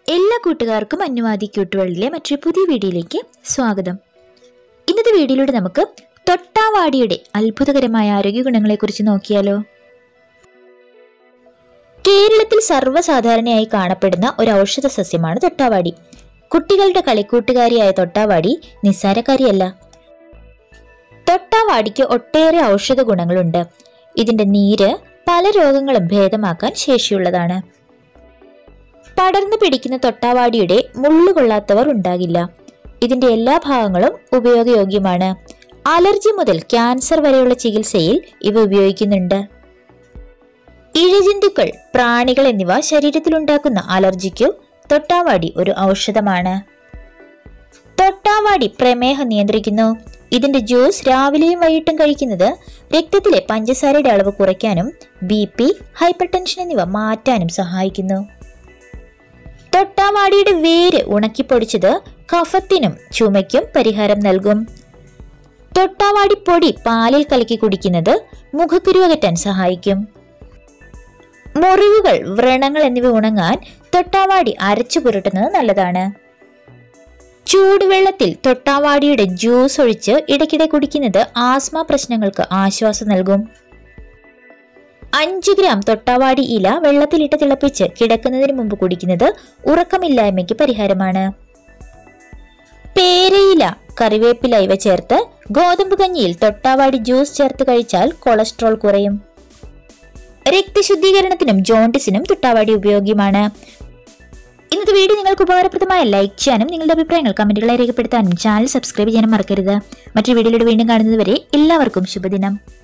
എല്ലാ കൂട്ടുകാർക്കും അന്നുവാദി ക്യൂട്ടുവേൾഡിലെ മറ്റൊരു പുതിയ വീഡിയോയിലേക്ക് സ്വാഗതം. ഇന്നത്തെ വീഡിയോയിലൂടെ നമുക്ക് തൊട്ടാവാടിയുടെ അത്ഭുതകരമായ ആരോഗ്യ ഗുണങ്ങളെക്കുറിച്ച് നോക്കിയാലോ. കേരളത്തിൽ സർവ്വസാധാരണയായി കാണപ്പെടുന്ന ഒരു ഔഷധ സസ്യമാണ് തൊട്ടാവാടി. കുട്ടികളുടെ കളിക്കൂട്ടുകാരിയായ തൊട്ടാവാടി നിസ്സാരക്കാരിയല്ല. തൊട്ടാവാടിക്ക് ഒട്ടേറെ ഔഷധ ഗുണങ്ങളുണ്ട്. ഇതിന്റെ നീര് പല രോഗങ്ങളും ഭേദമാക്കാൻ ശേഷിയുള്ളതാണ്. പടർന്നു പിടിക്കുന്ന തൊട്ടാവാടിയുടെ മുള്ളുകൊള്ളാത്തവർ ഉണ്ടാകില്ല. ഇതിന്റെ എല്ലാ ഭാഗങ്ങളും ഉപയോഗയോഗ്യമാണ്. അലർജി മുതൽ ക്യാൻസർ വരെയുള്ള ചികിത്സയിൽ ഇവ ഉപയോഗിക്കുന്നുണ്ട്. ഇഴജന്തുക്കൾ, പ്രാണികൾ എന്നിവ ശരീരത്തിലുണ്ടാക്കുന്ന അലർജിക്കു തൊട്ടാവാടി ഒരു ഔഷധമാണ്. തൊട്ടാവാടി പ്രമേഹം നിയന്ത്രിക്കുന്നു. ഇതിന്റെ ജ്യൂസ് രാവിലെയും വൈകിട്ടും കഴിക്കുന്നത് രക്തത്തിലെ പഞ്ചസാരയുടെ അളവ് കുറയ്ക്കാനും BP, ഹൈപ്പർ ടെൻഷൻ എന്നിവ മാറ്റാനും സഹായിക്കുന്നു. തൊട്ടാവാടിയുടെ വേര് ഉണക്കിപ്പൊടിച്ചത് കഫത്തിനും ചുമയ്ക്കും പരിഹാരം നൽകും. തൊട്ടാവാടി പൊടി പാലിൽ കലക്കി കുടിക്കുന്നത് മുഖക്കുരു അകറ്റാൻ സഹായിക്കും. മുറിവുകൾ, വ്രണങ്ങൾ എന്നിവ ഉണങ്ങാൻ തൊട്ടാവാടി അരച്ചു പുരട്ടുന്നത് നല്ലതാണ്. ചൂടുവെള്ളത്തിൽ തൊട്ടാവാടിയുടെ ജ്യൂസ് ഒഴിച്ച് ഇടയ്ക്കിടെ കുടിക്കുന്നത് ആസ്മ പ്രശ്നങ്ങൾക്ക് ആശ്വാസം നൽകും. 5 ഗ്രാം തൊട്ടാവാടി ഇല വെള്ളത്തിലിട്ട് തിളപ്പിച്ച് കിടക്കുന്നതിന് മുമ്പ് കുടിക്കുന്നത് ഉറക്കമില്ലായ്മയ്ക്ക് പരിഹാരമാണ്. പേരയില, കറിവേപ്പില ഇവ ചേർത്ത് ഗോതമ്പ് കഞ്ഞിയിൽ തൊട്ടാവാടി ജ്യൂസ് ചേർത്ത് കഴിച്ചാൽ കൊളസ്ട്രോൾ കുറയും. രക്തശുദ്ധീകരണത്തിനും ജോണ്ടിസിനും തൊട്ടാവാടി ഉപയോഗമാണ്. ഇന്നത്തെ വീഡിയോ നിങ്ങൾക്ക് ഉപകാരപ്രദമായ ലൈക്ക് ചെയ്യാനും നിങ്ങളുടെ അഭിപ്രായങ്ങൾ കമന്റുകളായി രേഖപ്പെടുത്താനും ചാനൽ സബ്സ്ക്രൈബ് ചെയ്യാനും മറക്കരുത്. മറ്റൊരു വീഡിയോയിലൂടെ വീണ്ടും കാണുന്നത് വരെ എല്ലാവർക്കും ശുഭദിനം.